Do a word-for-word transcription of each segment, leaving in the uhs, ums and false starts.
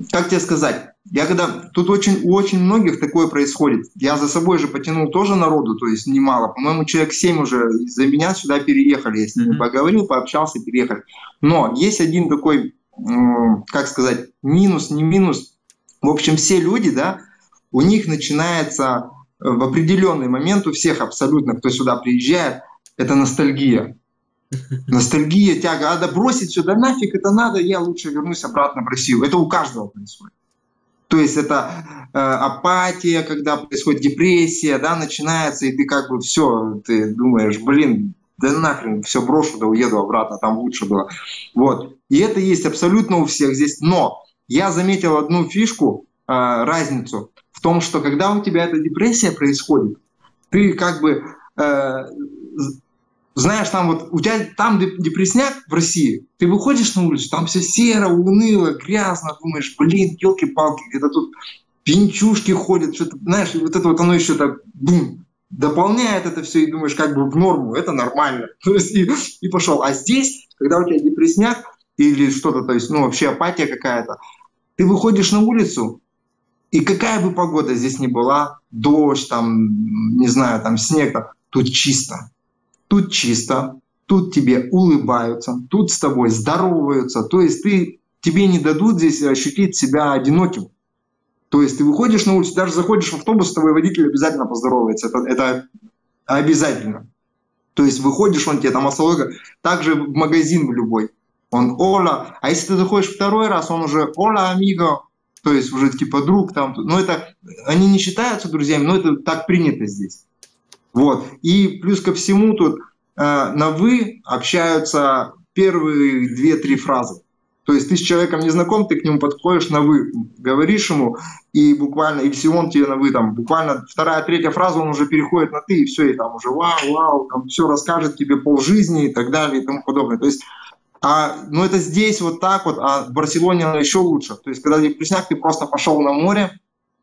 как тебе сказать, я когда, тут очень, у очень многих такое происходит. Я за собой же потянул тоже народу, то есть немало. По-моему, человек семь уже из-за меня сюда переехали. Я с ними Мгм. поговорил, пообщался, переехали. Но есть один такой, м, как сказать, минус, не минус. В общем, все люди, да, у них начинается э, в определенный момент, у всех абсолютно, кто сюда приезжает, это ностальгия. Ностальгия, тяга, а да бросить все, да нафиг это надо, я лучше вернусь обратно в Россию. Это у каждого происходит. То есть это э, апатия, когда происходит депрессия, да, начинается, и ты как бы все, ты думаешь, блин, да нахрен, все брошу, да уеду обратно, там лучше было. Вот. И это есть абсолютно у всех здесь. Но я заметил одну фишку, э, разницу в том, что когда у тебя эта депрессия происходит, ты как бы э, знаешь, там вот у тебя там депресняк в России, ты выходишь на улицу, там все серо, уныло, грязно, думаешь, блин, елки-палки, где-то тут пьянчушки ходят, что-то, знаешь, и вот это вот оно еще так, бум, дополняет это все, и думаешь, как бы в норму, это нормально. То есть и, и пошел. А здесь, когда у тебя депресняк или что-то, то есть, ну, вообще апатия какая-то, ты выходишь на улицу, и какая бы погода здесь ни была, дождь, там, не знаю, там снег, там, тут чисто. Тут чисто, тут тебе улыбаются, тут с тобой здороваются. То есть ты, тебе не дадут здесь ощутить себя одиноким. То есть ты выходишь на улицу, даже заходишь в автобус, с тобой водитель обязательно поздоровается. Это, это обязательно. То есть выходишь, он тебе там осолога, также в магазин в любой. Он «Ола». А если ты заходишь второй раз, он уже «Ола, амиго». То есть уже типа друг там. Ну это, они не считаются друзьями, но это так принято здесь. Вот. И плюс ко всему тут э, на «вы» общаются первые две-три фразы. То есть ты с человеком не знаком, ты к нему подходишь на «вы», говоришь ему, и буквально, если он тебе на «вы», там, буквально вторая, третья фраза, он уже переходит на «ты», и все, и там уже вау, вау, там все расскажет тебе полжизни и так далее и тому подобное. То есть, а, ну это здесь вот так вот, а в Барселоне оно еще лучше. То есть когда депресняк, ты просто пошел на море,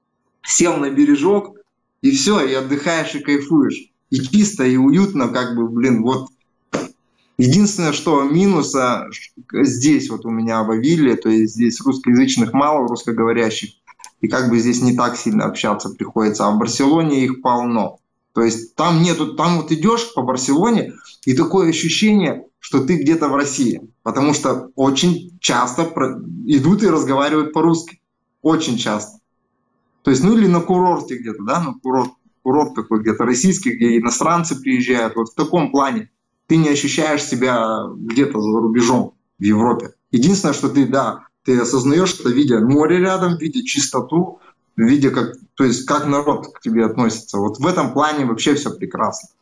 сел на бережок, и все, и отдыхаешь, и кайфуешь. И чисто, и уютно, как бы, блин, вот. Единственное, что минуса здесь вот у меня в Авиле, то есть здесь русскоязычных мало, русскоговорящих, и как бы здесь не так сильно общаться приходится, а в Барселоне их полно. То есть там нету, там вот идешь по Барселоне, и такое ощущение, что ты где-то в России, потому что очень часто идут и разговаривают по-русски. Очень часто. То есть, ну или на курорте где-то, да, на курорт, курорт такой где-то российский, где иностранцы приезжают, вот в таком плане. Ты не ощущаешь себя где-то за рубежом в Европе. Единственное, что ты, да, ты осознаешь это, видя море рядом, видя чистоту, видя, как, то есть, как народ к тебе относится. Вот в этом плане вообще все прекрасно.